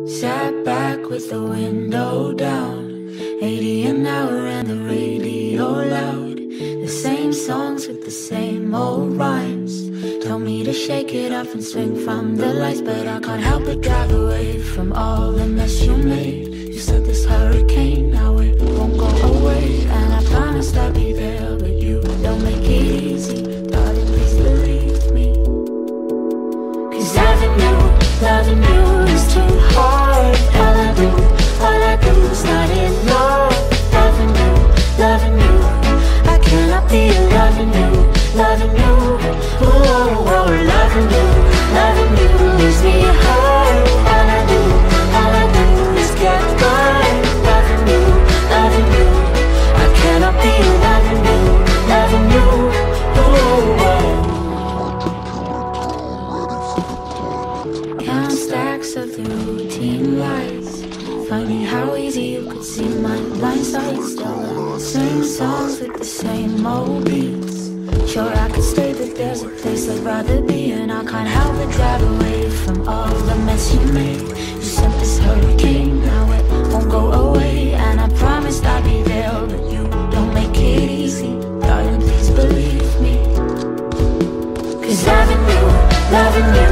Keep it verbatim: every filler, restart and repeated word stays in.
Sat back with the window down, eighty an hour and the radio loud. The same songs with the same old rhymes. Tell me to shake it off and swing from the lights, but I can't help but drive away from all the mess you made. You said this hurricane, now it won't go away, and I promised I'd be there, but you don't make it easy. Darling, please believe me, 'cause loving you, loving you is too hard. All I do, all I do is not enough. Loving you, loving you, I cannot be loving you, loving you. Oh, oh, oh, loving you, loving you leaves me hurt. All I do, all I do is get burned. Loving you, loving you, I cannot be loving you, loving you. Oh, oh. Count stacks of the routine lights. Funny how easy you could see my blind side. Still the same songs with the same old beats. Sure I could stay, but there's a place I'd rather be, and I can't help but drive away from all the mess you made. You sent this hurricane, now it won't go away, and I promised I'd be there, but you don't make it easy. Darling, please believe me, 'cause loving you, loving you